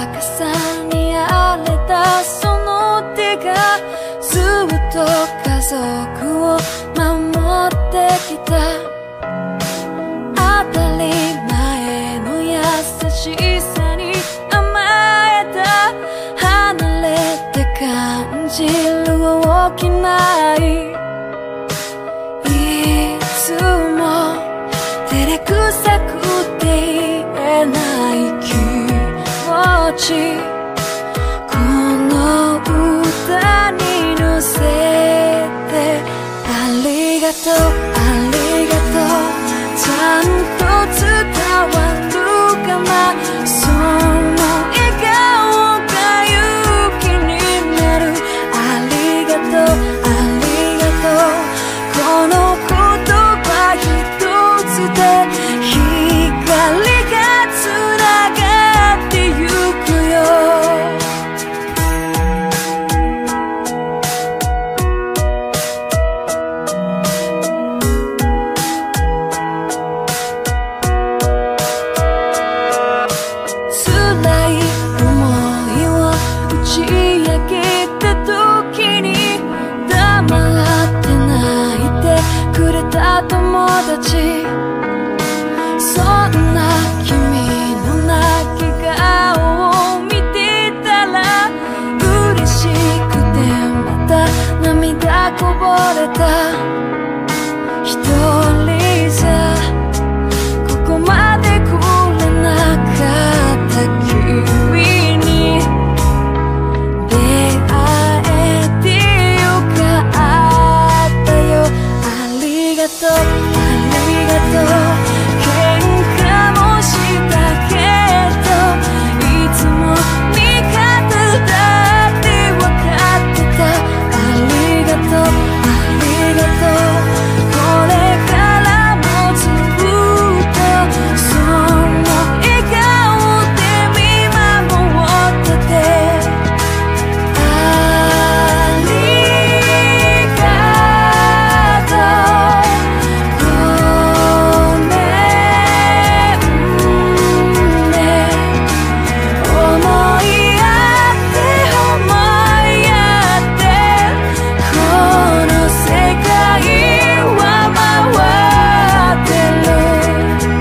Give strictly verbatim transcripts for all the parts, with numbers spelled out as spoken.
逆さに荒れたその手がずっと家族を守ってきた。当たり前の優しさに甘えた。離れて感じる大きな愛。いつも照れくさくて言えない気持ち、この歌に乗せて。ありがとうありがとう、ちゃんと伝わるかな。その笑顔が勇気になる。ありがとうありがとう、この言葉一つで光がつながってゆくよ。辛い思いを打ち明けた時に黙って泣いてくれた友達、そんな君の泣き顔を見てたら嬉しくてまた涙こぼれた。一人じゃここまで来れなかった君に出会えてよかったよ。ありがとうありがとう、喧嘩もしたけどいつも味方だって分かってた。ありがとうありがとう、これからもずっとその笑顔で見守ってて。ありがとう、ごめんね。思いやって思いやってこの世界は回ってる。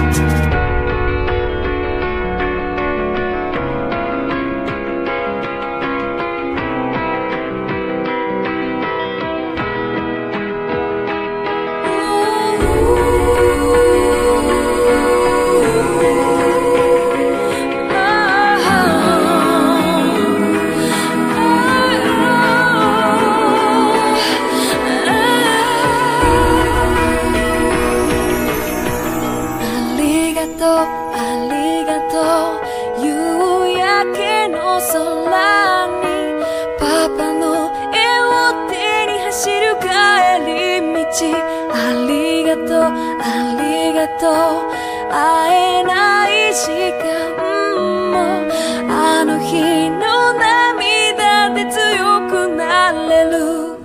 ありがとうありがとう、夕焼けの空にパパの絵を手に走る帰り道。ありがとうありがとう、会えない時間もあの日の涙で強くなれる。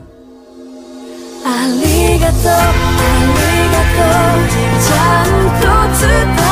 ありがとうありがとう、ちゃんと伝え